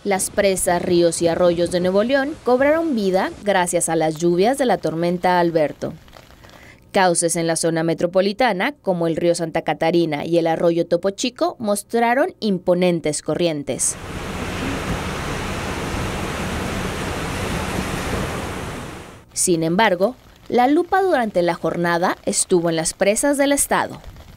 Las presas, ríos y arroyos de Nuevo León cobraron vida gracias a las lluvias de la tormenta Alberto. Cauces en la zona metropolitana, como el río Santa Catarina y el arroyo Topo Chico, mostraron imponentes corrientes. Sin embargo, la lupa durante la jornada estuvo en las presas del estado.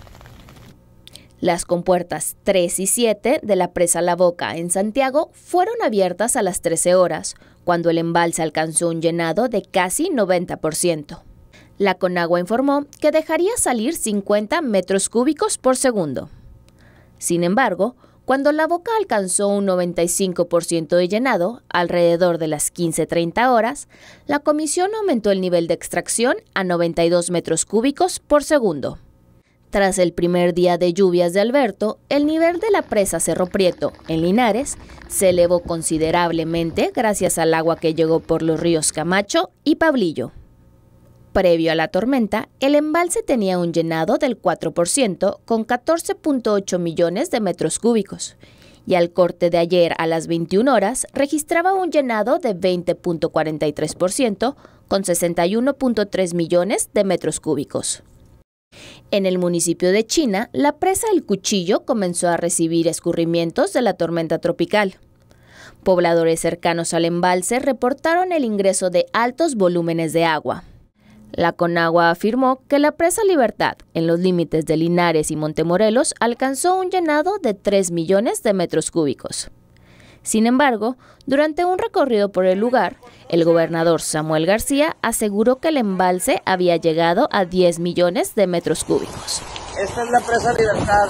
Las compuertas 3 y 7 de la presa La Boca en Santiago fueron abiertas a las 13 horas, cuando el embalse alcanzó un llenado de casi 90%. La Conagua informó que dejaría salir 50 metros cúbicos por segundo. Sin embargo, cuando La Boca alcanzó un 95% de llenado, alrededor de las 15:30 horas, la comisión aumentó el nivel de extracción a 92 metros cúbicos por segundo. Tras el primer día de lluvias de Alberto, el nivel de la presa Cerro Prieto, en Linares, se elevó considerablemente gracias al agua que llegó por los ríos Camacho y Pablillo. Previo a la tormenta, el embalse tenía un llenado del 4% con 14.8 millones de metros cúbicos, y al corte de ayer a las 21 horas registraba un llenado de 20.43% con 61.3 millones de metros cúbicos. En el municipio de China, la presa El Cuchillo comenzó a recibir escurrimientos de la tormenta tropical. Pobladores cercanos al embalse reportaron el ingreso de altos volúmenes de agua. La Conagua afirmó que la presa Libertad, en los límites de Linares y Montemorelos, alcanzó un llenado de 3 millones de metros cúbicos. Sin embargo, durante un recorrido por el lugar, el gobernador Samuel García aseguró que el embalse había llegado a 10 millones de metros cúbicos. Esta es la presa Libertad.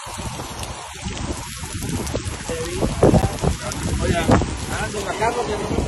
Oye,